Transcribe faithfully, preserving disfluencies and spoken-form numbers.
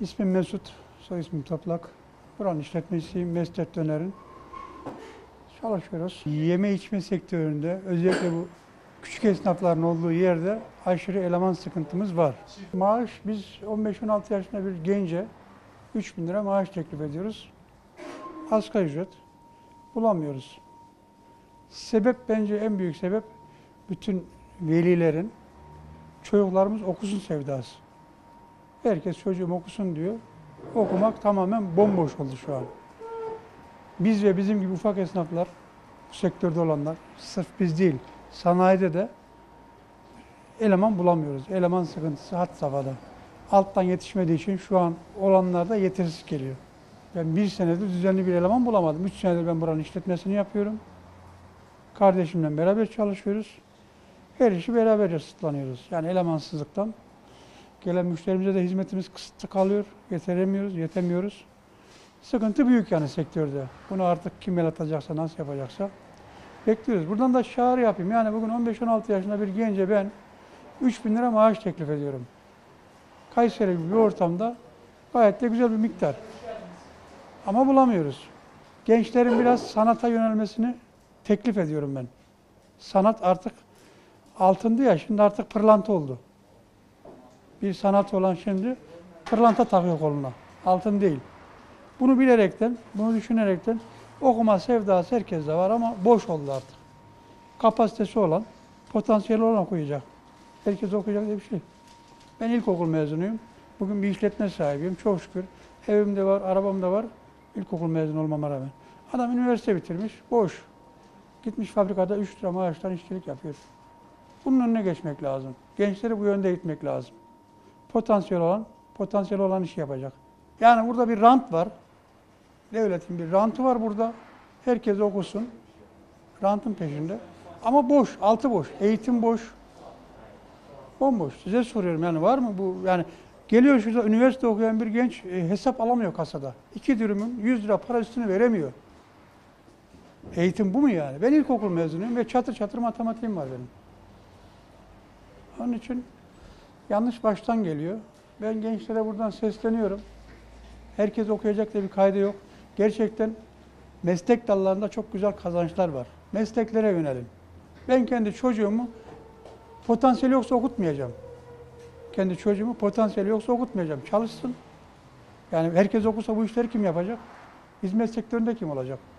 İsmim Mesut, soy ismim Toplak. Buranın işletmecisiyim, Mestet Döner'in. Çalışıyoruz. Yeme içme sektöründe, özellikle bu küçük esnafların olduğu yerde aşırı eleman sıkıntımız var. Maaş, biz on beş on altı yaşında bir gence üç bin lira maaş teklif ediyoruz. Asgari ücret bulamıyoruz. Sebep, bence en büyük sebep bütün velilerin çocuklarımız okusun sevdası. Herkes çocuğum okusun diyor. Okumak tamamen bomboş oldu şu an. Biz ve bizim gibi ufak esnaflar, bu sektörde olanlar, sırf biz değil, sanayide de eleman bulamıyoruz. Eleman sıkıntısı had safhada. Alttan yetişmediği için şu an olanlar da yetersiz geliyor. Ben bir senedir düzenli bir eleman bulamadım. Üç senedir ben buranın işletmesini yapıyorum. Kardeşimle beraber çalışıyoruz. Her işi beraber yasıtlanıyoruz. Yani elemansızlıktan gelen müşterimize de hizmetimiz kısıtlı kalıyor. Yeteremiyoruz, yetemiyoruz. Sıkıntı büyük yani sektörde. Bunu artık kim el atacaksa, nasıl yapacaksa bekliyoruz. Buradan da çağrı yapayım. Yani bugün on beş on altı yaşında bir gence ben üç bin lira maaş teklif ediyorum. Kayseri gibi bir ortamda gayet de güzel bir miktar. Ama bulamıyoruz. Gençlerin biraz sanata yönelmesini teklif ediyorum ben. Sanat artık altındı ya, şimdi artık pırlanta oldu. Bir sanat olan şimdi pırlanta takıyor koluna. Altın değil. Bunu bilerekten, bunu düşünerekten okuma sevdası herkeste var ama boş oldu artık. Kapasitesi olan, potansiyeli olan okuyacak. Herkes okuyacak diye bir şey. Ben ilkokul mezunuyum. Bugün bir işletme sahibiyim. Çok şükür. Evim de var, arabam da var. İlkokul mezunu olmama rağmen. Adam üniversite bitirmiş, boş. Gitmiş fabrikada üç lira maaştan işçilik yapıyor. Bunun önüne geçmek lazım. Gençleri bu yönde gitmek lazım. Potansiyel olan, potansiyel olan işi yapacak. Yani burada bir rant var. Devletin bir rantı var burada. Herkes okusun. Rantın peşinde. Ama boş, altı boş. Eğitim boş. Bomboş. Size soruyorum yani var mı bu? Yani geliyor şurada üniversite okuyan bir genç e, hesap alamıyor kasada. İki dürümün yüz lira para üstünü veremiyor. Eğitim bu mu yani? Ben ilkokul mezunuyum ve çatır çatır matematiğim var benim. Onun için yanlış baştan geliyor. Ben gençlere buradan sesleniyorum. Herkes okuyacak diye bir kaydı yok. Gerçekten meslek dallarında çok güzel kazançlar var. Mesleklere yönelin. Ben kendi çocuğumu potansiyeli yoksa okutmayacağım. Kendi çocuğumu potansiyeli yoksa okutmayacağım. Çalışsın. Yani herkes okusa bu işleri kim yapacak? Hizmet sektöründe kim olacak?